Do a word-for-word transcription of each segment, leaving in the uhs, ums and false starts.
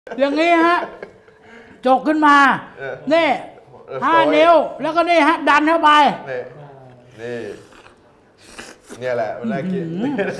อย่างนี้ฮะจกขึ้นมานี่ห้านิ้วแล้วก็นี่ฮะดันเข้าไปนี่นี่เนี่ยแหละมันน่ากิน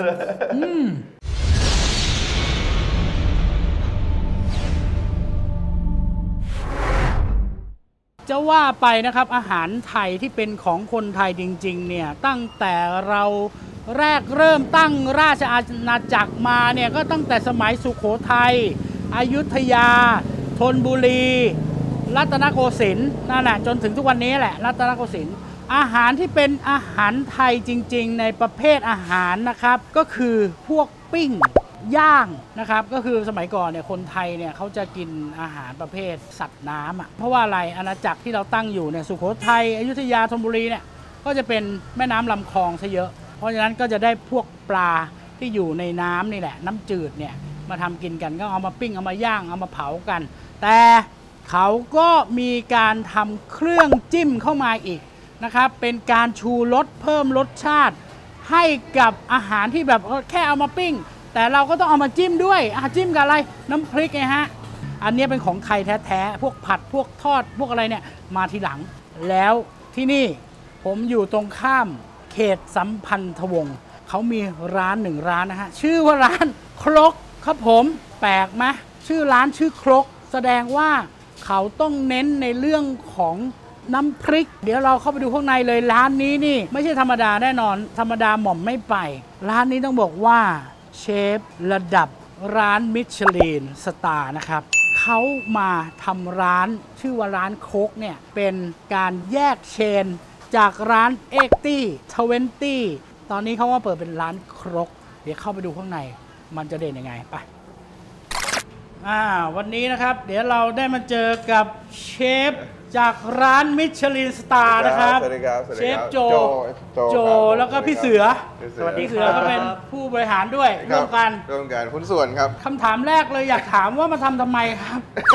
จะว่าไปนะครับอาหารไทยที่เป็นของคนไทยจริงๆเนี่ยตั้งแต่เราแรกเริ่มตั้งราชอาณาจักรมาเนี่ยก็ตั้งแต่สมัยสุโขทัยอยุธยาธนบุรีรัตนโกสินทร์นั่นแหละจนถึงทุกวันนี้แหละรัตนโกสินทร์อาหารที่เป็นอาหารไทยจริงๆในประเภทอาหารนะครับก็คือพวกปิ้งย่างนะครับก็คือสมัยก่อนเนี่ยคนไทยเนี่ยเขาจะกินอาหารประเภทสัตว์น้ำอ่ะเพราะว่าอะไรอาณาจักรที่เราตั้งอยู่เนี่ยสุโขทัยอยุธยาธนบุรีเนี่ยก็จะเป็นแม่น้ำลำคลองซะเยอะเพราะฉะนั้นก็จะได้พวกปลาที่อยู่ในน้ำนี่แหละน้ำจืดเนี่ยมาทำกินกันก็เอามาปิ้งเอามาย่างเอามาเผากันแต่เขาก็มีการทำเครื่องจิ้มเข้ามาอีกนะครับเป็นการชูรสเพิ่มรสชาติให้กับอาหารที่แบบแค่เอามาปิ้งแต่เราก็ต้องเอามาจิ้มด้วยอ่ะจิ้มกับอะไรน้ำพริกไงฮะอันนี้เป็นของไทยแท้ๆพวกผัดพวกทอดพวกอะไรเนี่ยมาทีหลังแล้วที่นี่ผมอยู่ตรงข้ามเขตสัมพันธวงศ์เขามีร้านหนึ่งร้านนะฮะชื่อว่าร้านครกครับผมแปลกไหมชื่อร้านชื่อครกแสดงว่าเขาต้องเน้นในเรื่องของน้ำพริกเดี๋ยวเราเข้าไปดูข้างในเลยร้านนี้นี่ไม่ใช่ธรรมดาแน่นอนธรรมดาหม่อมไม่ไปร้านนี้ต้องบอกว่าเชฟระดับร้านมิชลินสตาร์นะครับเขามาทำร้านชื่อว่าร้านโคกเนี่ยเป็นการแยกเชนจากร้านเอ็กตี้ทเวนตี้ตอนนี้เขาว่าเปิดเป็นร้านครกเดี๋ยวเข้าไปดูข้างในมันจะเด่นยังไงไปอ่าวันนี้นะครับเดี๋ยวเราได้มาเจอกับเชฟจากร้านมิชลินสตาร์นะครับเชฟโจโจแล้วก็พี่เสือสวัสดีเสือก็เป็นผู้บริหารด้วยร่วมกันร่วมกันหุ้นส่วนครับคำถามแรกเลยอยากถามว่ามาทำทำไมครับ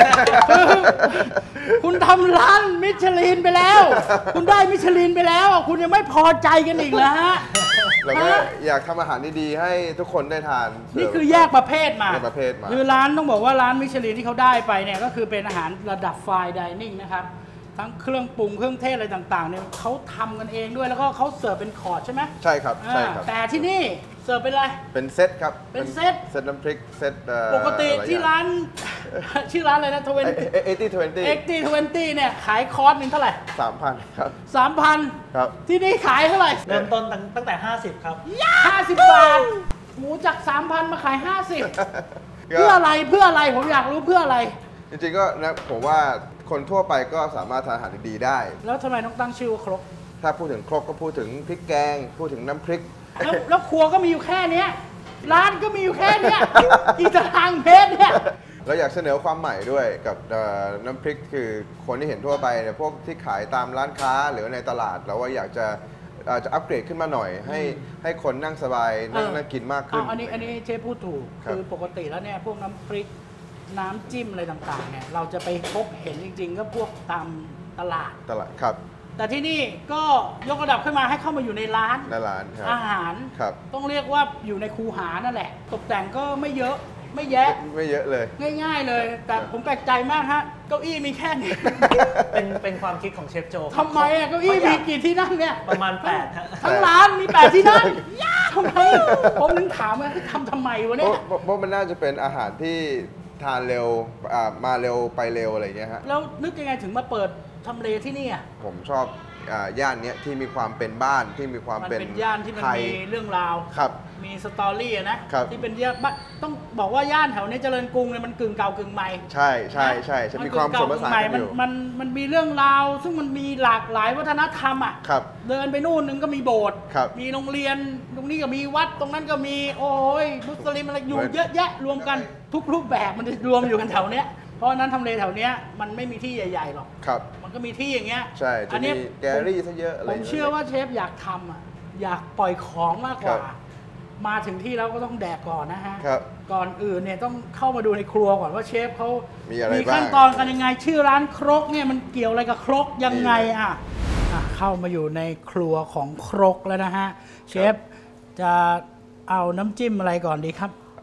คุณทำร้านมิชลินไปแล้วคุณได้มิชลินไปแล้วคุณยังไม่พอใจกันอีกเหรอฮะเราก็อยากทำอาหารดีๆให้ทุกคนได้ทานนี่คือแยกประเภทมาประเภทมาคือร้านต้องบอกว่าร้านมิชลินที่เขาได้ไปเนี่ยก็คือเป็นอาหารระดับไฟน์ไดนิ่งนะครับทั้งเครื่องปรุงเครื่องเทศอะไรต่างๆเนี่ยเขาทำกันเองด้วยแล้วก็เขาเสิร์ฟเป็นคอร์สใช่ไหมใช่ครับใช่ครับแต่ที่นี่เสิร์ฟเป็นอะไรเป็นเซตครับเป็นเซตเซตน้ำพริกเซตปกติที่ร้านชื่อร้านอะไรนะทเวนตี้เอ็กตี้ทเวนตี้เอ็กตี้ทเวนตี้เนี่ยขายคอร์สหนึ่งเท่าไหร่สามพันครับสามพันครับที่นี่ขายเท่าไหร่เริ่มต้นตั้งแต่ห้าสิบครับห้าสิบบาทหมูจากสามพันมาขายห้าสิบเพื่ออะไรเพื่ออะไรผมอยากรู้เพื่ออะไรจริงๆก็นะผมว่าคนทั่วไปก็สามารถทานอาหารดีๆได้แล้วทำไมต้องตั้งชื่อว่าครกถ้าพูดถึงครกก็พูดถึงพริกแกงพูดถึงน้ำพริกแล้วแล้วครัวก็มีอยู่แค่นี้ร้านก็มีอยู่แค่นี้อีกตารางเมตรเนี่ยเราอยากเสนอความใหม่ด้วยกับน้ำพริกคือคนที่เห็นทั่วไปเนี่ยพวกที่ขายตามร้านค้าหรือในตลาดเราว่าอยากจะอาจจะอัปเกรดขึ้นมาหน่อยให้ให้คนนั่งสบายนั่งน่ากินมากขึ้นอันนี้อันนี้เชฟพูดถูกคือปกติแล้วเนี่ยพวกน้ำพริกน้ำจิ้มอะไรต่างๆเนี่ยเราจะไปพบเห็นจริงๆก็พวกตามตลาดตลาดครับแต่ที่นี่ก็ยกระดับขึ้นมาให้เข้ามาอยู่ในร้านในร้านอาหารต้องเรียกว่าอยู่ในคูหานั่นแหละตกแต่งก็ไม่เยอะไม่แยะไม่เยอะเลยง่ายๆเลยแต่ผมแปลกใจมากฮะเก้าอี้มีแค่นี้เป็นเป็นความคิดของเชฟโจทำไมอ่ะเก้าอี้มีกี่ที่นั่งเนี่ยประมาณแปดทั้งร้านมีแปดที่นั่งทำไมผมนึกถามว่าทำทำไมวะเนี่ยเพราะมันน่าจะเป็นอาหารที่ทานเร็วมาเร็วไปเร็วอะไรเงี้ยฮะแล้วนึกยังไงถึงมาเปิดทำเลที่นี่อ่ะผมชอบย่านนี้ที่มีความเป็นบ้านที่มีความเป็นย่านที่มันมีเรื่องราวครับมีสตอรี่นะที่เป็นย่านต้องบอกว่าย่านแถวนี้เจริญกรุงเนี่ยมันกึ่งเก่ากึ่งใหม่ใช่ใช่ใช่จะมีความผสมผสานกันอยู่มันมันมีเรื่องราวซึ่งมันมีหลากหลายวัฒนธรรมอ่ะเดินไปนู่นนึงก็มีโบสถ์มีโรงเรียนตรงนี้ก็มีวัดตรงนั้นก็มีโอ้ยมุสลิมอะไรอยู่เยอะแยะรวมกันทุกรูปแบบมันจะรวมอยู่กันแถวเนี้ยเพราะนั้นทำเลแถวเนี้ยมันไม่มีที่ใหญ่ๆหรอกครับมันก็มีที่อย่างเงี้ยใช่จะมีแกลลี่ซะเยอะผมเชื่อว่าเชฟอยากทำอ่ะอยากปล่อยของมากกว่ามาถึงที่แล้วก็ต้องแดกก่อนนะฮะก่อนอื่นเนี่ยต้องเข้ามาดูในครัวก่อนว่าเชฟเขามีขั้นตอนกันยังไงชื่อร้านครกเนี่ยมันเกี่ยวอะไรกับครกยังไงอ่ะเข้ามาอยู่ในครัวของครกแล้วนะฮะเชฟจะเอาน้ำจิ้มอะไรก่อนดีครับ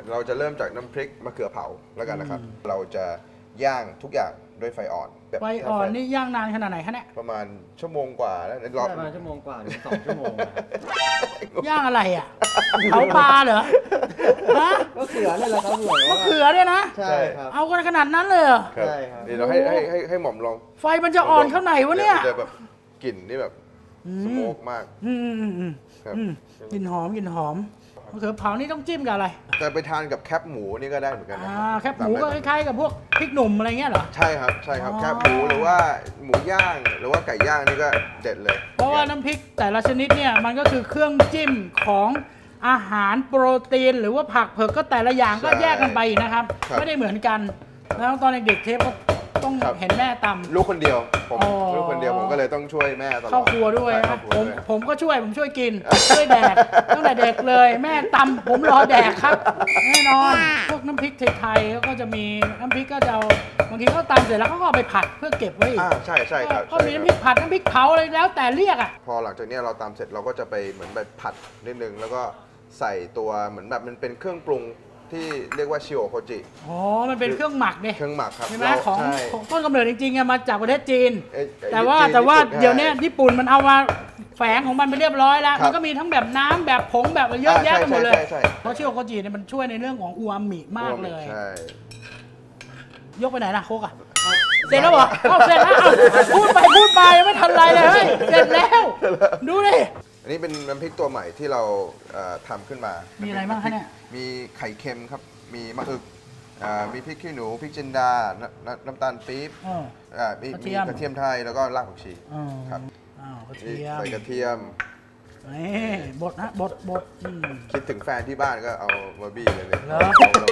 เราจะเริ่มจากน้ำพริกมะเขือเผาแล้วกันนะครับ เราจะย่างทุกอย่างด้วยไฟอ่อนแบบไฟอ่อนนี่ย่างนานขนาดไหนคะเนี่ยประมาณชั่วโมงกว่าแล้วรอบประมาณชั่วโมงกว่าถึงสองชั่วโมงนะครับย่างอะไรอ่ะเผาปลาเหรอฮะก็เขือนี่แหละครับผมมะเขือเนี่ยนะใช่ครับเอากันขนาดนั้นเลยเหรอครับใช่ครับเดี๋ยวเราให้ให้ให้ให้หม่อมลองไฟมันจะอ่อนเท่าไหนวะเนี่ยจะแบบกลิ่นนี่แบบสโมกมากอืมอืมอืมครับอืมกลิ่นหอมกลิ่นหอมมะเขือเผานี่ต้องจิ้มกับอะไรจะไปทานกับแคบหมูนี่ก็ได้เหมือนกันนะอ่ารับแคบหมูก็คล้ายๆกับพวกพริกหนุ่มอะไรเงี้ยเหรอใช่ครับใช่ครับอ๋อแคบหมูหรือว่าหมูย่างหรือว่าไก่ย่างนี่ก็เด็ดเลยเพราะว่าน้ำพริกแต่ละชนิดเนี่ยมันก็คือเครื่องจิ้มของอาหารโปรตีน หรือว่าผักเผือกก็แต่ละอย่างก็แยกกันไปอีกนะครับ ไม่ได้เหมือนกัน แล้วตอนเด็กๆเทปก็ต้องเห็นแม่ตำลูกคนเดียวผมอ๋อลูกคนเดียวผมก็เลยต้องช่วยแม่ตลอดเข้าครัวด้วยใช่นะเข้าครัวผมด้วยผมก็ช่วยผมช่วยกิน ช่วยแดกตั้งแต่เด็กเลย แม่ตำผมรอแดกครับแน่นอนพวกน้ำพริกไทยๆเขาก็จะมีน้ำพริกก็จะเอาบางทีเขาตำเสร็จแล้วเขาก็เอาไปผัดเพื่อเก็บไว้อีกอ่าใช่ใช่ครับก็ใช่มีครับน้ำพริกผัดน้ำพริกเผาอะไรแล้วแต่เรียกอ่ะพอหลังจากเนี้ยเราตำเสร็จเราก็จะไปเหมือนแบบผัดนิดนึงแล้วก็ใส่ตัวเหมือนแบบมันเป็นเครื่องปรุงที่เรียกว่าชิโอโคจิอ๋อมันเป็นเครื่องหมักเนี่ยเครื่องหมักครับใช่ไหมเราของใช่ของต้นกำเนิดจริงๆอะมาจากประเทศจีนเอ้ยแต่ว่าจีนแต่ว่าญี่ปุ่นเดี๋ยวเนี้ยใช่ญี่ปุ่นมันเอามาแฝงของมันไปเรียบร้อยแล้วครับมันก็มีทั้งแบบน้ำแบบผงแบบเยอะแยะอ่าไปหมดเลยใช่ใช่ใช่เพราะชิโอโคจิเนี่ยมันช่วยในเรื่องของอูมามิมากเลยใช่ยกไปไหนล่ะโคกอะเสร็จแล้วเหรอเอาเสร็จแล้วเอาพูดไปพูดไปยังไม่ทันไรเลยเฮ้ยเสร็จแล้ว ดูดิอันนี้เป็นน้ำพริกตัวใหม่ที่เราเอ่อทำขึ้นมามีอะไรบ้างคะเนี่ยมีไข่เค็มครับ มีมะอึกอ่ามีพริกขี้หนู พริกจินดา น้ำน้ำน้ำตาลปี๊บอ๋ออ่ามีกระเทีมียมกระเทียมไทย แล้วก็รากผักชีอ๋อครับอ้าวกระนี่เทียมใส่กระเทียมนี่บดนะบดบดอืมคิดถึงแฟนที่บ้านก็เอามาบี้เลยเนี่ยเหรอ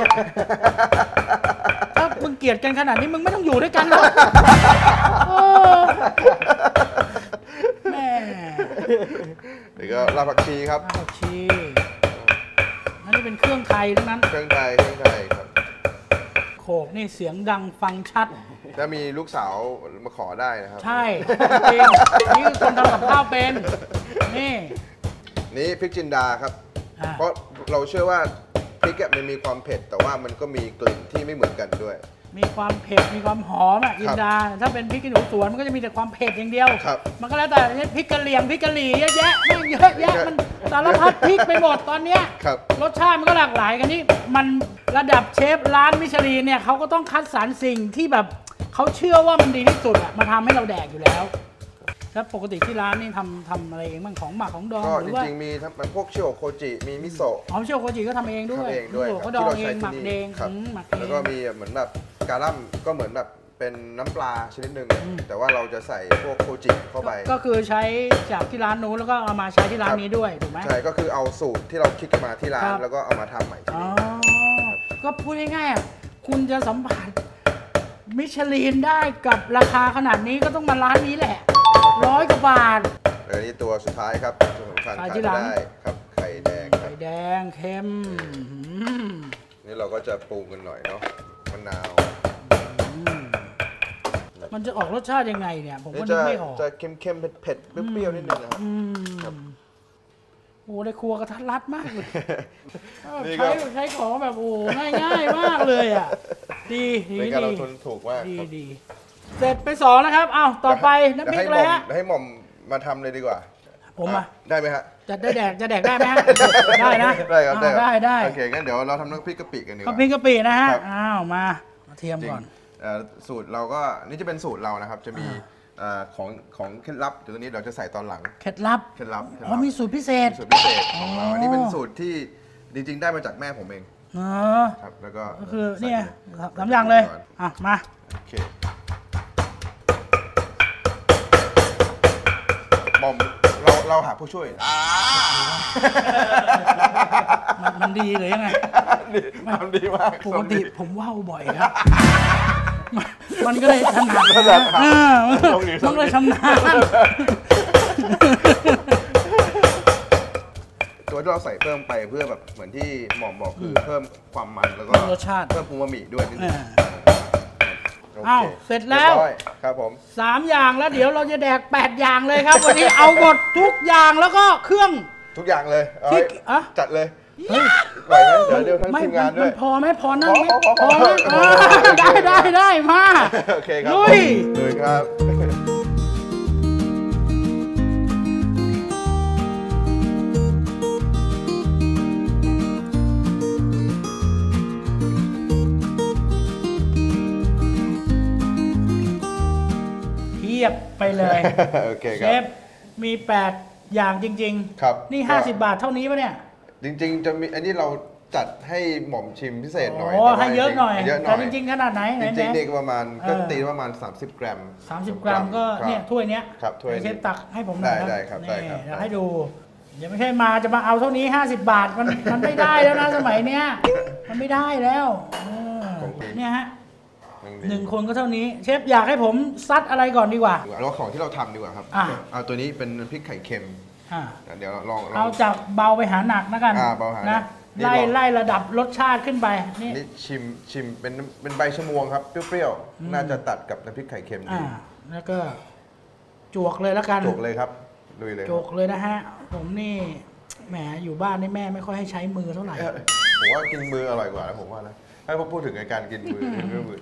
ถ้ามึงเกลียดกันขนาดนี้มึงไม่ต้องอยู่ด้วยกันหรอกโอ้แม่เดี๋ยวก็รากผักชีครับรากผักชีอันนี้เป็นเครื่องไทยทั้งนั้นเครื่องไทย เครื่องไทยครับโขกนี่เสียงดังฟังชัดถ้ามีลูกสาวมาขอได้นะครับใช่จริงนี่คือคนทำกับข้าวเป็น นี่นี่พริกจินดาครับอ่ะเพราะเราเชื่อว่าพริกอะมันมีความเผ็ด แต่ว่ามันก็มีกลิ่นที่ไม่เหมือนกันด้วยมีความเผ็ด มีความหอมอ่ะอินดา ถ้าเป็นพริกขี้หนูสวนมันก็จะมีแต่ความเผ็ดอย่างเดียวครับมันก็แล้วแต่พริกกะเหรี่ยงพริกกะหรี่เยอะแยะแม่งเยอะแยะมันสารพัดพริกไปหมดตอนเนี้ยครับรสชาติมันก็หลากหลายกันนี่มันระดับเชฟร้านมิชลินเนี่ยเขาก็ต้องคัดสรรสิ่งที่แบบเขาเชื่อว่ามันดีที่สุดอะมาทำให้เราแดกอยู่แล้ว แล้วปกติที่ร้านนี่ทำทำอะไรเองบ้างของหมักของดองก็หจรือว่าริงๆมีทั้งพวกชิโอโคจิ มีมิโซะอ๋อเชี่ยวโคจิก็ทำเองด้วยทำเองด้วยมิโซะครับก็ดองที่เอเรางใช้หมักที่เอนี่งครับอืมหมักเองแล้วก็มีเหมือนแบบการัมก็เหมือนแบบเป็นน้ำปลาชนิดหนึ่งอืมแต่ว่าเราจะใส่พวกโคจิเข้าไปก็คือใช้จากที่ร้านนู้นแล้วก็เอามาใช้ที่ร้านนี้ด้วยถูกไหมใช่ ก็คือเอาสูตรที่เราคิดกันมาที่ร้าคน รับแล้วก็เอามาทำใหม่ที่อ๋อนี่ก็พูดง่ายๆอ่ะคุณจะสัมผัสมิชลินได้กับราคาขนาดนี้ก็ต้องมาร้านนี้แหละร้อยกว่าบาทแล้วนี่ตัวสุดท้ายครับตัวสำคัญขายขาดที่ไม่หลังได้ครับ ไข่แดงครัไข่บแดงเค็มอืมนี่เราก็จะปรุงกันหน่อยเนาะมะนาวมันจะออกรสชาติยังไงเนี่ย ผมนี่ก็นึจะกไม่ออกจะเค็มๆเผ็ดๆเปรี้ยวๆนิดนึงนะครับอืมครับโอ้ในครัวกระทัดรัดมากเลยนี่ก็ใช้ใช้ของแบบโอ้ง่ายๆมากเลยอ่ะดีดีในดีการลงทุนถูกมากดีครับดีเสร็จไปสองนะครับอ้าวต่อไปน้ำพริกอะไรฮะเดี๋ยวให้หม่อมมาทำเลยดีกว่าผมอ่ะได้ไหมฮะจะได้แดกจะแดกได้ไหมฮะได้นะได้ครับอ่าได้ได้ได้โอเคงั้นเดี๋ยวเราทำน้ำพริกกะปิกันดีกข้าวว่าพริกกะปินะฮะครับอ้าวมาเอาเทียมจริงก่อนเอ่อสูตรเราก็นี่จะเป็นสูตรเรานะครับ จะมีเอ่อของของเคล็ดลับตัวนี้เราจะใส่ตอนหลังเคล็ดลับเคล็ดลับเคล็ดอ๋อลับมีสูตรพิเศษสูตรพิเศษของเราอ๋ออัอันนี้เป็นสูตรที่จริง ๆ ได้มาจากแม่ผมเองเนอะครับแล้วก็ก็คือใส่เนี่ยไปสามอย่างเลยก่นอ่ะมาโอเคบอมเราเราหาผู้ช่วยมันมันดีหรือยังไงดีทำดีมากปกติผมว่าวบ่อยครับ มันมันก็เลยถนัดถนัดครับเออลงอยู่มันก็เลยชำนาญตัวที่เราใส่เพิ่มไปเพื่อแบบเหมือนที่หมอมบอกคือเพิ่มความมันแล้วก็เพิ่มรสชาติเพิ่มอูมามิด้วยนิดนึงอ่าโอคอ้าวเสร็จแล้วยบร้อยครับผมสามอย่างแล้วเดี๋ยวเราจะแดกแปดอย่างเลยครับ วันนี้เอาหมดทุกอย่างแล้วก็เครื่องทุกอย่างเลยเอาที่ให้อะจัดเลยเฮ้ยไหวไหมเดี๋ยวเดี๋ยวทั้งไม่ทีมงานด้มัวยนพอไหมพอนั่งไหมพอพอพพออไหมพออ่าได้ได้ได้มาโอเคครับลุยลุยครับเทียบไปเลยโอเคเชครับฟมีแปดอย่างจริงครับนี่ก็ห้าสิบบาทเท่านี้ปะเนี่ยจริงๆ จะมีอันนี้เราจัดให้หม่อมชิมพิเศษหน่อยโอ้แต่ว่าให้เยอะหน่อยเยอะหน่แต่อยจริง ๆ ขนาดไหนไหนจริงๆไหนนี่ก็ประมาณก็เออตีประมาณ สามสิบ กรัมสามสิบกรัมก็ครับเนี่ยถ้วยเนี้ยครับถ้วยนี้เชฟตักให้ผมหน่อยได้ได้ครับได้ครับนี่เดี๋ยวให้ดูอย่าไม่ใช่มาจะมาเอาเท่านี้ ห้าสิบบาทมันมันไม่ได้แล้วนะสมัยเนี้ยมันไม่ได้แล้วเออเนี่ยฮะหนึ่งคนก็เท่านี้เชฟอยากให้ผมซัดอะไรก่อนดีกว่าเอาของที่เราทำดีกว่าครับอ่ะเอาตัวนี้เป็นพริกไข่เค็มอ่าเดี๋ยวเราลองลเอาองจากเบาไปหาหนักนะกันอ่าเบาหาหนันะกนี่ไล่ลองไล่ระดับรสชาติขึ้นไปนี่นี่ชิมชิมเป็นเป็นใบชะมวงครับเปรี้ยวๆน่าจะตัดกับน้ำพริกไข่เค็มดีอ่าแล้วก็จวกเลยแล้วกันจกเลยครับลุยเลยจกเลยนะฮะผมนี่แหมอยู่บ้านนี่แม่ไม่ค่อยให้ใช้มือเท่าไหร่เอ้ยผมว่ากินมืออร่อยกว่านะผมว่านะให้พอพูดถึงในการกินมือกินด้วยมือ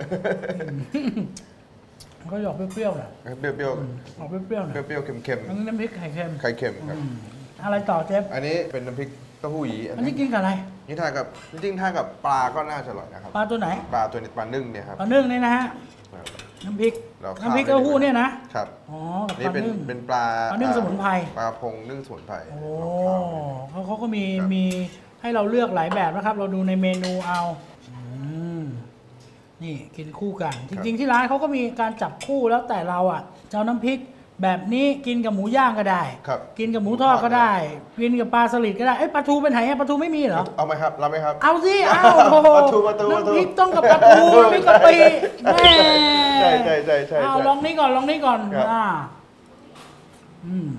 ก็หยอกเปรี้ยวๆน่ะเปรี้ยวออกเปรี้ยวๆน่ะๆเปรี้ยวๆเค็มอันนี้น้ำพริกไข่เค็มๆไข่เค็มครับอืมอะไรต่อเจฟอันนี้เป็นน้ำพริกเต้าหู้ยี้อันอันนี้นี้กินกับอะไรนี่ทานกับจริงๆทานกับปลาก็น่าจะอร่อยนะครับปลาตัวไหนปลาตัวนี้ปลานึ่งเนี่ยครับปลานึ่งนี่นะฮะน้ำพริกเราข้าวน้ำพริกได้เต้าหู้ด้วยเนี่ยนะครับ อ๋อกับปนี่ลาเป็นนึ่งเป็นปลาปลานึ่งสมุนไพรปลาพงนึ่งสมุนไพรโอ้ลองทานดูเขาเขาก็มีครับมีให้เราเลือกหลายแบบนะครับ เราดูในเมนูเอาอืมนี่กินคู่กัน จริง ๆ ที่ร้านเขาก็มีการจับคู่แล้วแต่เราอ่ะจะเอาน้ำพริกแบบนี้กินกับหมูย่างก็ได้ครับกินกับหมูทอดก็ได้ กินกับปลาสลิดก็ได้ เอ้ยปลาทูเป็นไหนอะปลาทูไม่มีเหรอเอาไหมครับรับไหมครับเอาสิเอาโอ้โหปลาทูปลาทูปลาทูน้ำพริกต้องกับปลาทูน้ำพริกกะปิแม่ใช่ใช่ใช่ใช่เอาลองนี้ก่อนลองนี้ก่อนครับอ่าอืม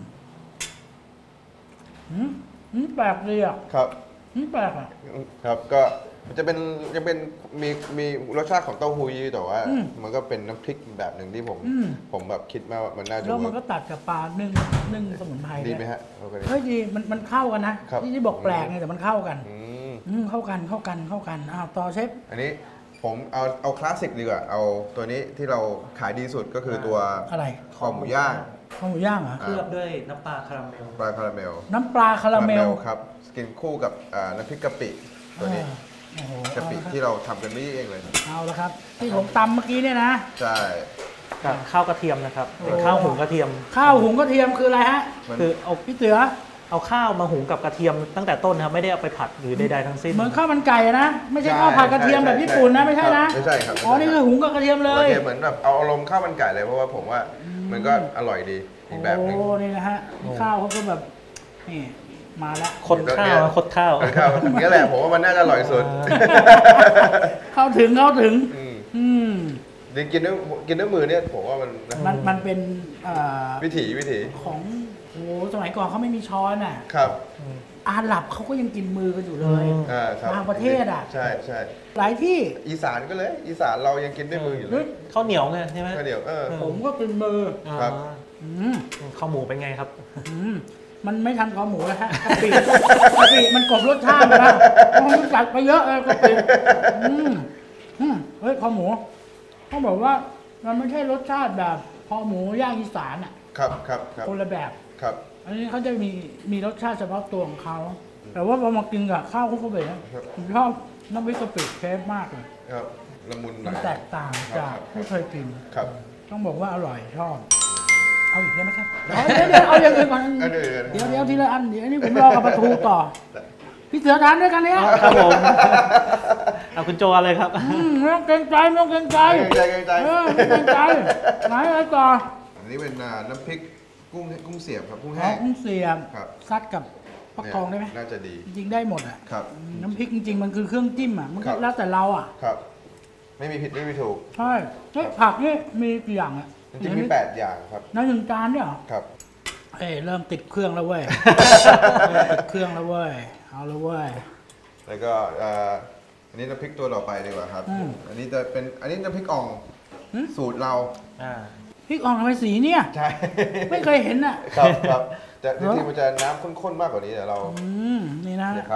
อืมอืมแปลกดีอ่ะครับอืมแปลกอ่ะครับก็มันจะเป็นจะเป็นมีมีรสชาติของเต้าหู้ยี้แต่ว่าอืมมันก็เป็นน้ำพริกแบบหนึ่งที่ผมอืมผมแบบคิดมาว่ามันน่าจะแล้วมันเวิก็ร์กตัดกับปลานึ่งนึ่งสมุนไพรดีด้วยไหมฮะโอเคเฮ้ยดีมันมันเข้ากันนะครับ ที่ที่บอกแปลกไงแต่มันเข้ากันอืมอืมเข้ากันเข้ากันเข้ากันอ้าวต่อเชฟอันนี้ผมเอาเอาคลาสสิกดีกว่า เอาตัวนี้ที่เราขายดีสุดก็คือตัวอะไรคอหมูย่างข้าวหมูย่างเหรอเคลือบด้วยน้ำปลาคาราเมลปลาคาราเมลน้ำปลาคาราเมลครับกินคู่กับอ่าน้ำพริกกะปิตัวนี้โอ้โหกะปิเอาละครับที่เราทำกันไม่เองเลยเอาละครับ ที่ผมตำเมื่อกี้เนี่ยนะใช่กับข้าวกระเทียมนะครับโอ้เป็นข้าวหุงกระเทียมข้าวหุงกระเทียมคืออะไรฮะมันคือเอาพี่เตือเอาข้าวมาหุงกับกระเทียมตั้งแต่ต้นนะครับไม่ได้เอาไปผัดหรือใดๆทั้งสิ้นเหมือนข้าวมันไก่อะนะ ไม่ใช่ข้าวผัดกระเทียมแบบญี่ปุ่นนะไม่ใช่นะไม่ใช่ครับอ๋อนี่คือหุงกับกระเทียมเลยโอเคเหมือนแบบเอาอารมณ์ข้าวมันไก่เลยเพราะว่าผมว่ามันก็อร่อยดีอีกแบบหนึงโอ้นี่นะฮะข้าวเขาก็แบบนี่มาแล้วคดข้าวนะคดข้าวข้าวอย่างนี้แหละผมว่ามันน่าจะอร่อยสุดเข้าถึงเข้าถึงอืมอืมจริงกินด้วยกินด้วยมือเนี่ยผมว่ามันนะมันมันเป็นเอ่อวิถีวิถีของโอ้สมัยก่อนเขาไม่มีช้อนอ่ะครับอาหรับเขาก็ยังกินมือกันอยู่เลยอืมอ่าครับบางประเทศอะใช่ใช่หลายที่อีสานก็เลย อีสานเรายังกินด้วยมืออยู่เลเฮ้ยยข้าวเหนียวไงใช่ไหมก็เดี๋ยวเออผมก็กินมือครับอ่าอืมข้าวหมูเป็นไงครับอืมมันไม่ทันของหมูแล้วฮะกะปิกะปิมันกลบรสชาติไปแล้วมันจัดไปเยอะเลยกะปิอืมอืมเฮ้ยคอหมูเขาบอกว่ามันไม่ใช่รสชาติแบบคอหมูย่างอีสานอ่ะครับครับครับคนละแบบครับอันนี้เขาจะมีมีรสชาติเฉพาะตัวของเขาแต่ว่าพอมากินกับข้าวคลุกกะปินะผมชอบน้ำพริกกะปิเชฟมากเลยครับละมุนหน่มัอน ยแตกต่างจากครับที่เคยกินครับต้องบอกว่าอร่อยชอบ เอาอีกได้ไหมครับเอาเดี๋ยวเดี๋ยวเอาอย่างอื่นก่อนอันอื่นเดี๋ยวเดี๋ยวทีละอันเดี๋ยวอันนี้ผมรอกับปลาทูต่อ พี่เสือทานด้วยกันเนี่ยครับผม เอาคุณโจอะไรครับอืมไม่ต้องเกรงใจไม่ต้องเกรงใจเกรงใจเกรงใจเออไม่เกรงใจไหนอะไรต่ออันนี้เป็นอ่าน้ำพริกกุ้งกุ้งเสียบครับกุ้งอ๋อแห้งกุ้งเสียบครับซัดกับฟักทองได้ไหมน่าจะดีจริงๆได้หมดอ่ะครับน้ำพริกจริงๆมันคือเครื่องจิ้มอ่ะมันครัก็บแล้วแต่เราอ่ะครับ ไม่มีผิดไม่มีถูกใช่เฮ้ยผักนี่มีกี่อย่างอ่ะจริงๆมีแปดอย่างครับน้ำหนึ่งจานเนี่ยเหรอครับเอ้ยเริ่มติดเครื่องแล้วเว้ย เริ่มติดเครื่องแล้วเว้ยเอาแล้วเว้ยแล้วก็เอ่ออันนี้น้ำพริกตัวต่อไปดีกว่าครับอืมอันนี้จะเป็นอันนี้น้ำพริกอ่องหืมสูตรเราอ่าพริกอ่องทำไมสีเนี่ยใช่ไม่เคยเห็นอ่ะครับครับแต่จเหรอริงๆมันจะน้ำข้นๆมากกว่านี้แต่เราอืมนี่นะเนี่ยครับ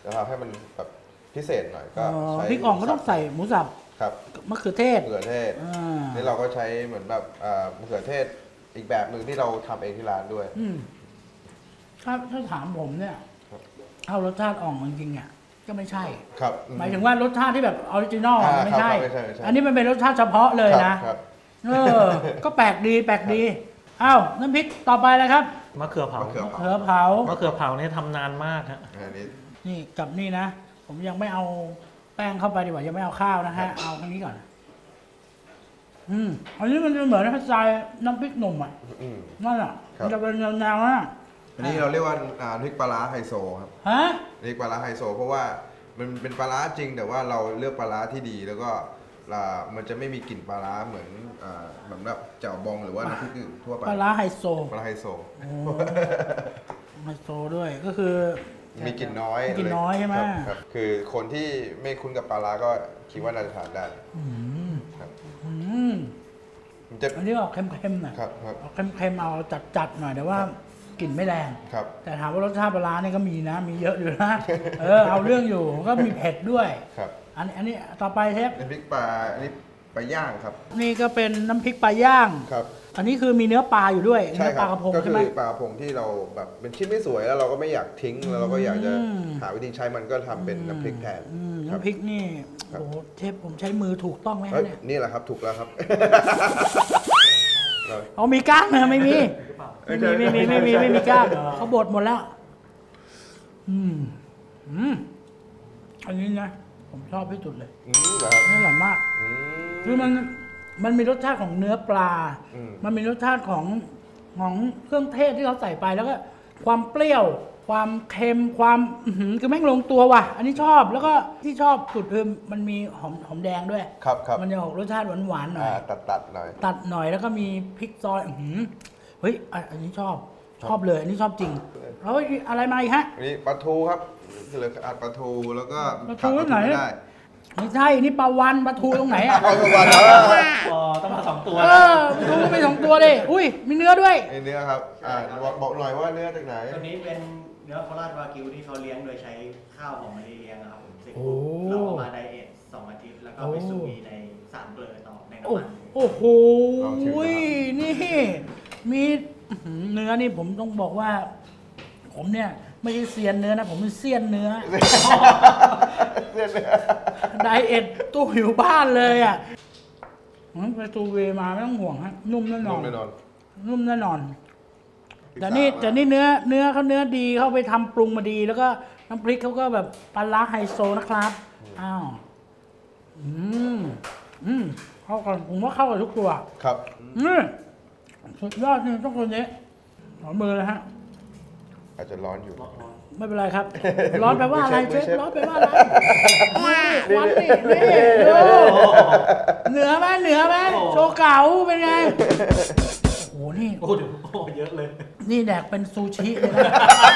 จะทำให้มันแบบพิเศษหน่อยก็อ๋อใช้พริกอ่องก็ต้องใส่หมูสับครับมะเขือเทศมะเขือเทศอ่านี่เราก็ใช้เหมือนแบบอ่ามะเขือเทศอีกแบบหนึ่งที่เราทำเองที่ร้านด้วยอืมถ้าถ้าถามผมเนี่ยครับเอารสชาติอ่องจริงๆเนี่ยก็ไม่ใช่ครับหมายถึงว่ารสชาติที่แบบออริจินอลอ่าไม่ใช่ครับไม่ใช่ไม่ใช่อันนี้มันเป็นรสชาติเฉพาะเลยนะครับ เออ ก็แปลกดีแปลกดีอ้าวน้ำพริกต่อไปเลยครับมะเขือเผามะเขือเขือเผามะเขือเผาเนี่ยทำนานมากฮะอันนี้นี่กับนี่นะ ผมยังไม่เอาแป้งเข้าไปดีกว่ายังไม่เอาข้าวนะฮะ เอาอันนี้ก่อน อืมอันนี้มันจะเหมือนสไตล์น้ำพริกหนุ่มอ่ะอืมนั่นอ่ะครับมันจะเป็นแนวๆนะอันนี้เราเรียกว่าอ่าพริกปลาร้าไฮโซครับฮะพริกปลาร้าไฮโซ เพราะว่ามันเป็นปลาร้าจริง แต่ว่าเราเลือกปลาร้าที่ดี แล้วก็อ่ามันจะไม่มีกลิ่นปลาร้าเหมือนอ่าเหมือนแบบแจ่วบองหรือว่าน้ำพริกอื่นทั่วไปปลาร้าไฮโซปลาร้าไฮโซโอ้ไฮโซด้วยก็คือมีกลิ่นน้อยมีกลิ่นน้อยใช่ไหมครับครับคือคนที่ไม่คุ้นกับปลาร้าก็คิดว่าน่าจะทานได้อืมครับอืมมันจะอันนี้ออกเค็มๆหน่อยครับครับเอาเค็มๆเอาจัดๆหน่อยแต่ว่ากลิ่นไม่แรงครับแต่ถามว่ารสชาติปลาร้านี่ก็มีนะ มีเยอะอยู่นะ เออเอาเรื่องอยู่ก็มีเผ็ดด้วยครับอันนี้อันนี้ต่อไปเชฟน้ำพริกปลาอันนี้ปลาย่างครับนี่ก็เป็นน้ำพริกปลาย่างครับอันนี้คือมีเนื้อปลาอยู่ด้วยใช่เนื้อคปรัลากระพงก็ใช่คืไหมอปลากระพงที่เราแบบเป็นชิ้นไม่สวยแล้วเราก็ไม่อยากทิ้งแล้วเราก็อยากจะอืมหาวิธีใช้มันก็ทำเป็นน้ำพริกแทนอืมครับน้ำพริกนี่ครับโอ้โหเชฟผมใช้มือถูกต้องไหมเอ้ฮะยเนี่ยนี่แหละครับถูกแล้วครับ เราเอามีก้างนะไม่มีหรือเปล่าไม่มีไม่มีไม่มีไม่มีก้างเขาบดหมดแล้ว อืมอืมอันนี้นะผมชอบที่สุดเลยอืมเหรอครับนี่อร่อยมากอืมคือมันมันมีรสชาติของเนื้อปลาอืมมันมีรสชาติของของเครื่องเทศที่เขาใส่ไปแล้วก็ ความเปรี้ยว ความเค็มความอื้อหือคือแม่งลงตัวว่ะ อันนี้ชอบแล้วก็ที่ชอบสุดคือมันมีหอมหอมแดงด้วยครับครับมันจะออกรสชาติหวานๆหน่อยอ่าตัดตัดหน่อยตัดหน่อยแล้วก็มีพริกซอยอื้อหือเฮ้ยอ่ะอันนี้ชอบ ชอบเลย อันนี้ชอบจริงแล้วอะไรมาอีกฮะอันนี้ปลาทูครับเหลืออัดปลาทูแล้วก็ปลาทูขาดไหนไม่ได้ไม่ใช่นี่ปลาวันปลาทูตรงไหนอ่ะเอาตัววันแล้วอ๋อต้องมาสองตัวเออปลาทูก็มีสองตัวเลยอุ้ยมีเนื้อด้วยไอเนื้อครับอ่าบอกบอกหน่อยว่าเนื้อจากไหนตัวนี้เป็นเนื้อโคราชวากิวที่เขาเลี้ยงโดยใช้ข้าวหอมมะลิเลี้ยงอะครับผมซึ่งโอ้เราเอามาไดเอทสองอาทิตย์แล้วก็ไปซูวีในสามเกลือต่อในโอ้น้ำมันโอ้โหลองชิมนะครับนี่ มีอื้อหือเนื้อนี่ผมต้องบอกว่า ผมเนี่ยไม่ใช่เซียนเนื้อนะ ผมเป็นเซียนเนื้อเนื้อเนื้อไดเอทตู้หิวบ้านเลยอ่ะอืมไปตูเวมาไม่ต้องห่วงฮะนุ่มแน่นอนุ่นมแน่นอนนุ่มแน่นอน แต่นี่แต่นี่เนื้อเนื้อเขาเนื้อดีเขาไปทำปรุงมาดี แล้วก็น้ำพริกเขาก็แบบปลาร้าไฮโซนะครับอ้าวอืมอืมเข้ากันผมว่าเข้ากับทุกตัวครับนี่สุดยอดนี่ต้องคนนี้ขอมือเลยฮะอาจจะร้อนอยู่ไม่เป็นไรครับ ร้อนแปลว่าอะไรมืเชอฟเชฟร้อนแปลว่าอะไรควันนี่นี่ดูเหนือไหมเหนือไหมโชว์เก๋าเป็นไงโอ้โหนี่โอ้เดี๋ยวโอ้เยอะเลยนี่แดกเป็นซูชิเลยนะ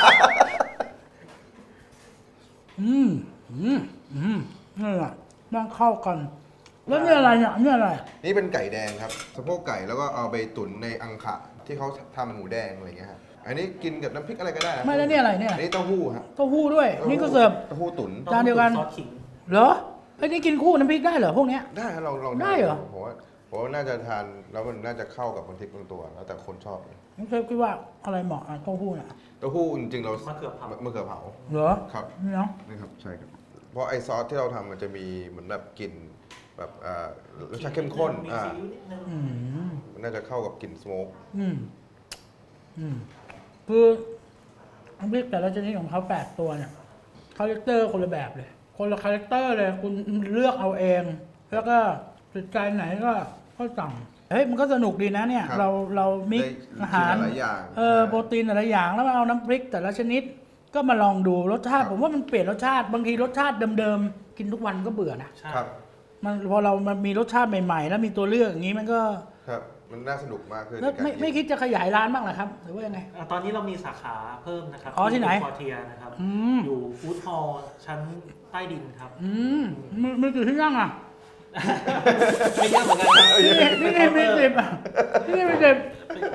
อืมอืมอืมนี่แหละนั่งเข้ากัน แล้วนี่อะไรเนี่ยนี่อะไรนี่เป็นไก่แดงครับสะโพกไก่แล้วก็เอาไปตุ๋นในอังคะที่เขาทำเป็นหมูแดงอะไรอย่างเงี้ยฮะอันนี้กินกับน้ำพริกอะไรก็ได้นะไม่แล้วนี่อะไรเนี่ยอันนี้เต้าหู้ฮะเต้าหู้ด้วย นี่ก็เสิร์ฟเต้าหู้ตุ๋นจานเดียวกันซอสขิงเหรอไอ้ยนี่กินคู่น้ำพริกได้เหรอพวกเนี้ยได้ฮะลองลองทานได้เหรอผมว่าผมว่าน่าจะทานแล้วมันน่าจะเข้ากับบางทีบางตัว แล้วแต่คนชอบน้องเชฟคิดว่าอะไรเหมาะอ่ะเต้าหู้เนี่ยเต้าหู้จริงๆเรามะเขือเผามะเขือเผาเหรอครับนี่เนาะนี่ครับใช่ครับ เพราะไอซอสที่เราทำมันจะมีเหมือนแบบกลิ่นแบบอ่ารสชาติเข้มข้นมีอ่าซีอิ๊วนิดนึงอืมมันน่าจะเข้ากับกลิ่นสโมกอืมอืมคือน้ำพริกแต่ละชนิดของเขาแปดตัวเนี่ยคาแรคเตอร์คนละแบบเลย คนละคาแรคเตอร์เลย คุณเลือกเอาเอง แล้วก็ติดใจไหนก็ก็สั่งเฮ้ยมันก็สนุกดีนะเนี่ย เราเรามิกได้อาหารหลายอย่างเออโปรตีนแต่ละอย่างแล้วมาเอาน้ำพริกแต่ละชนิด ก็มาลองดูรสชาติ ผมว่ามันเปลี่ยนรสชาติบางทีรสชาติเดิมๆกินทุกวันก็เบื่อนะใช่ครับมันพอเรามันมีรสชาติใหม่ๆ แล้วมีตัวเลือกอย่างนี้มันก็ครับ มันน่าสนุกมากขึ้นแล้วไม่ในการกินไม่คิดจะขยายร้านบ้างเหรอครับหรือว่ายังไงอ่ะตอนนี้เรามีสาขาเพิ่มนะครับอ๋อที่ไหนฟอร์เทียนะครับอืมอยู่ฟู้ดฮอลล์ชั้นใต้ดินครับอืมมือมือกี่ที่นั่งอ่ะไม่ยากเหมือนกันครับนี่นี่นี่มีสิบอ่ะนี่มีสิบ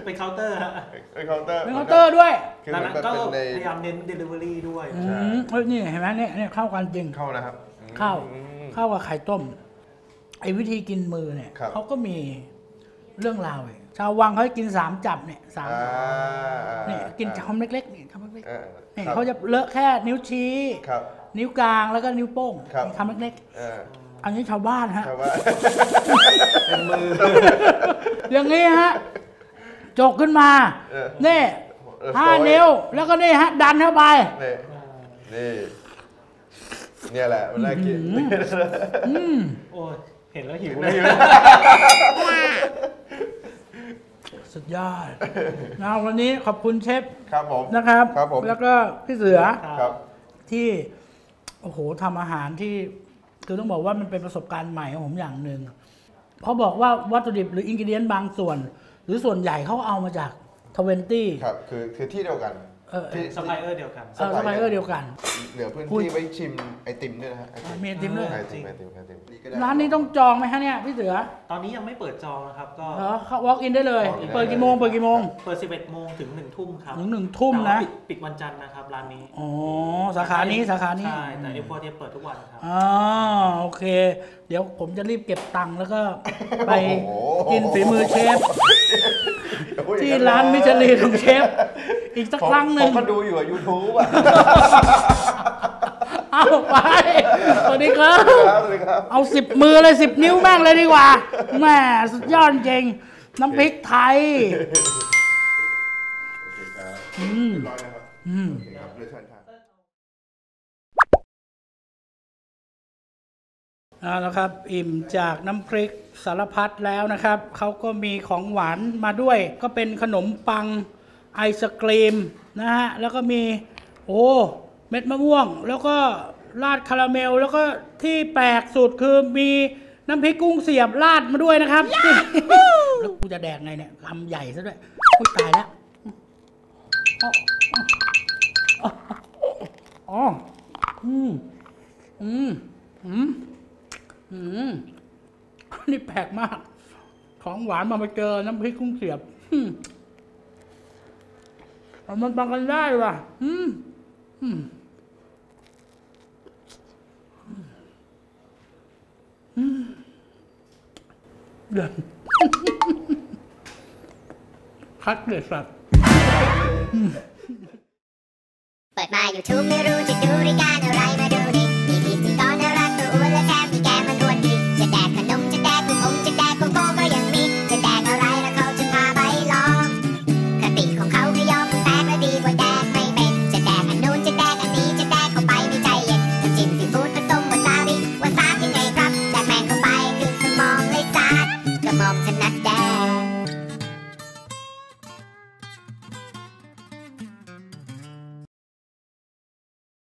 เป็นเคาน์เตอร์ฮะเป็นเคาน์เตอร์เป็นเคาน์เตอร์ด้วยคือดังมันนั้นแบบก็เป็นในพยายามเน้น delivery ด้วยอืมเฮ้ยนี่เห็นไหมเนี่ยเนี่ยเข้ากันจริงเข้านะครับข้าวอืมข้าวกับไข่ต้ม ไอ้วิธีกินมือเนี่ยครับเขาก็มีเรื่องราวเองชาววังเขาให้กินสามจับเนี่ยสามอ่าเนี่ยกินคำเล็กๆนี่คำเล็กอ่าๆเนี่ยครับเขาจะเลอะแค่นิ้วชี้ครับนิ้วกลางแล้วก็นิ้วโป้งครับคำเล็กเออๆอันนี้ชาวบ้านฮะแต่ว่าเป็นมืออย่างนี้ฮะจกขึ้นมาเออนี่เออห้าโซยนิ้วแล้วก็นี่ฮะดันเข้าไปนี่นี่เนี่ยแหละมันน่ากินอืมโอ้ยเห็นแล้วหิวเลยสุดยอดนะวันนี้ขอบคุณเชฟครับผมนะครับครับผมแล้วก็พี่เสือครับที่โอ้โหทำอาหารที่คือต้องบอกว่ามันเป็นประสบการณ์ใหม่ของผมอย่างหนึ่งเพราะบอกว่าวัตถุดิบหรืออินกิเดียนบางส่วน หรือส่วนใหญ่เขาเอามาจากทเวนตี้ครับคือคือที่เดียวกันเออที่ซัพพลายเออร์เดียวกันเออสไปเออร์เดียวกันเหลือพื้นคุยที่ไว้ชิมไอติมด้วยนะฮะไอติมมีไอติมด้วยไอติมไอติมไอติมก็ได้ร้านนี้ต้องจองไหมฮะเนี่ยพี่เสือตอนนี้ยังไม่เปิดจองนะครับ ก็เหรอเขา walk in ได้เลย walk in เปิดกี่โมงเปิดกี่โมงเปิด สิบเอ็ดโมงถึงหนึ่งทุ่มครับถึงหนึ่งทุ่มแต่ว่านะปิดปิดวันจันทร์นะครับร้านนี้อ๋อสาขานี้สาขานี้ใช่แต่เอ็มพอร์เทียเปิดทุกวันครับอ๋อโอเค เดี๋ยวผมจะรีบเก็บตังค์แล้วก็ไปโอ้โหกินฝีมือเชฟโอ้ยที่อย่งร้านมิชลินของเชฟ อีกสักผมครั้งหนึ่งผมก็ดูอยู่ยูทูบอ่ะเอาไป สวัสดีครับครับสวัสดีครับเอาสิบมือเลยสิบนิ้วแม่งเลยดีกว่าแหม่สุดยอดจริง น้ำพริกไทยโอเคครับอืมเรียบร้อยนะครับอืมโอเคครับเดี๋ยวเชิญครับเอาละครับ อิ่มจากน้ำพริกสารพัดแล้วนะครับเขาก็มีของหวานมาด้วย ก็เป็นขนมปังไอศกรีมนะฮะแล้วก็มีโอ้เม็ดมะม่วง แล้วก็ราดคาราเมล แล้วก็ที่แปลกสุดคือมีน้ำพริกกุ้งเสียบราดมาด้วยนะครับ แล้วกูจะแดกไงเนี่ยคำใหญ่ซะด้วยโอ้ยตายแล้วอ๋ออ๋ออืมอืมอืม อืมนี่แปลกมาก ของหวานมามาเจอน้ำพริกกุ้งเสียบอืมเอามันปังกันได้ว่ะ อืมอืมอืมเดือด คัดเด็ดสัตว์เปิดมา YouTube ไม่รู้จะดูรายการอะไร